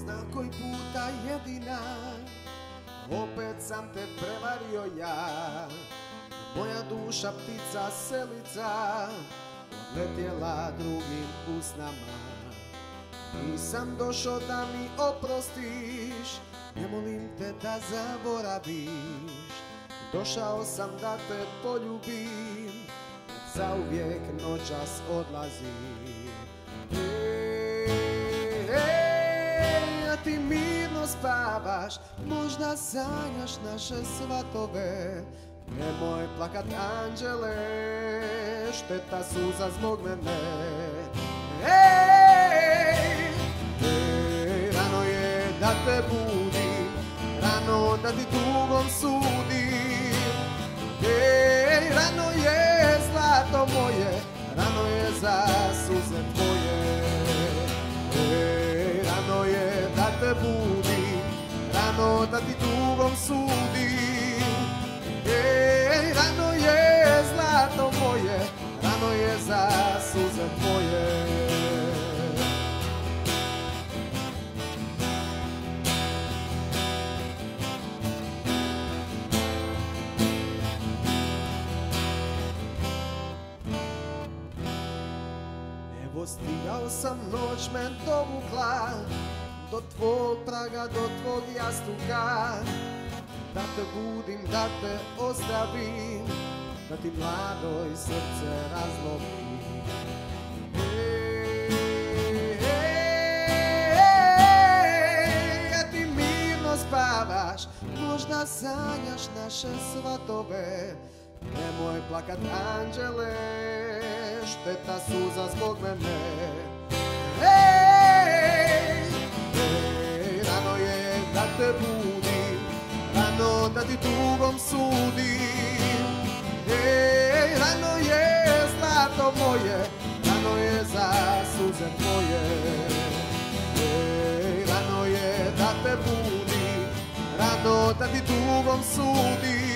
znam koji puta jedina, opet sam te prevario ja. Moja duša ptica selica, odletjela drugim usnama. Nisam došao da mi oprostiš, ne molim te da zaboraviš. Došao sam da te poljubim, zauvijek noćas odlazim. A ti mirno spavaš, možda sanjaš naše svatove. Nemoj plakat anđele, šteta suza zbog mene. Rano je da te budim, rano da ti tugom sudim. Rano je zlato moje, rano je za suze tvoje. Rano je da te budim, rano da ti tugom sudim. Rano je zlato moje, rano je za suze tvoje. Evo stigao sam, noć me dovukla do tvog praga, do tvog jastuka. Da te budim, da te ozdravim, da ti mladoj srce razlomim. A ti mirno spavaš, možda sanjaš naše svatove. Nemoj plakat anđele, šteta suza zbog mene. Rano je da te budim, rano da ti tugom sudim. Rano je zlato moje, rano je za suze tvoje. Rano je da te budim, rano da ti tugom sudim.